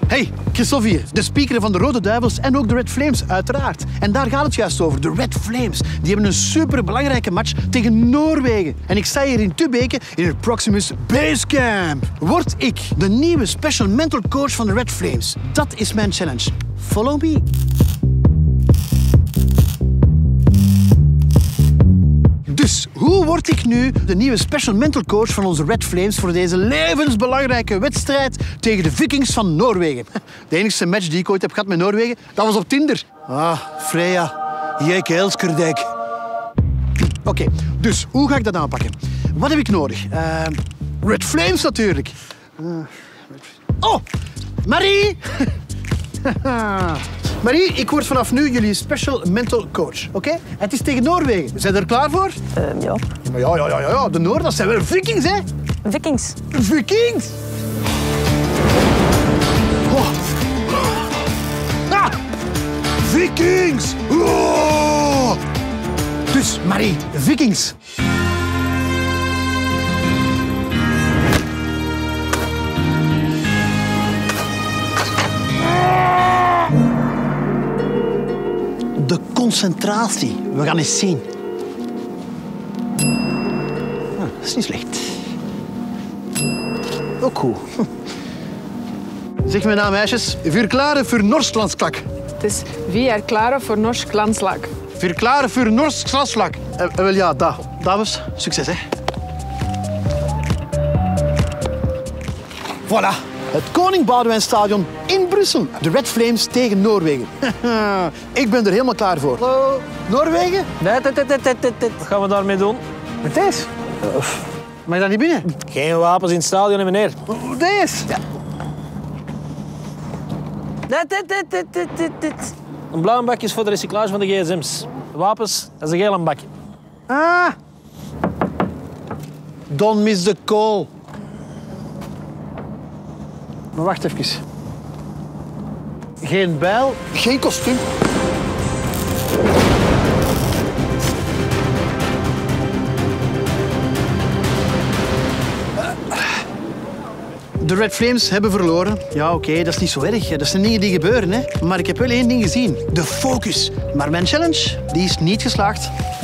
Hey, Christophe hier, de speaker van de Rode Duivels en ook de Red Flames, uiteraard. En daar gaat het juist over, de Red Flames. Die hebben een superbelangrijke match tegen Noorwegen. En ik sta hier in Tubeke in het Proximus Basecamp. Word ik de nieuwe special mental coach van de Red Flames? Dat is mijn challenge. Follow me. Dus, hoe word ik nu de nieuwe special mental coach van onze Red Flames voor deze levensbelangrijke wedstrijd tegen de Vikings van Noorwegen? De enige match die ik ooit heb gehad met Noorwegen, dat was op Tinder. Ah, Freya, Jek Elskerdijk. Oké, dus hoe ga ik dat aanpakken? Wat heb ik nodig? Red Flames natuurlijk. Oh, Marie! Marie, ik word vanaf nu jullie special mental coach, oké? Het is tegen Noorwegen. Zijn je er klaar voor? Ja. Ja. De Noor, dat zijn wel Vikings, hè? Vikings. Vikings! Oh. Ah! Vikings! Oh. Dus, Marie, Vikings. De concentratie. We gaan eens zien. Dat is niet slecht. Ook goed. Zeg me na, meisjes. Verklaren voor Norslandslag. Het is vi er klare voor norsk landslag. Verklaren voor Norslandslag. Wel ja, dames, succes, hè. Voilà. Het Koning Boudewijnstadion in Brussel. De Red Flames tegen Noorwegen. Ik ben er helemaal klaar voor. Hallo, Noorwegen? Nee. Wat gaan we daarmee doen? Met deze? Mag je daar niet binnen? Geen wapens in het stadion, meneer. Deze? Ja. Dit. Een blauw bakje is voor de recyclage van de gsm's. Wapens, dat is een gele bakje. Ah. Don't miss the call. Maar wacht even. Geen bijl, geen kostuum. De Red Flames hebben verloren. Ja, oké, dat is niet zo erg. Dat zijn dingen die gebeuren, hè. Maar ik heb wel één ding gezien. De focus. Maar mijn challenge, die is niet geslaagd.